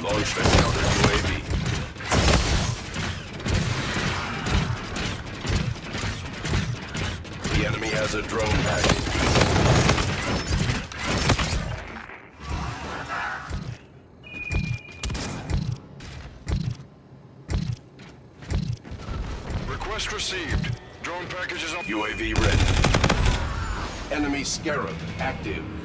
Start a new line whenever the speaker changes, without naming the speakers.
Launch the counter UAV. The enemy has a drone package.
Request received. Drone package is on.
UAV ready. Enemy Scarab active.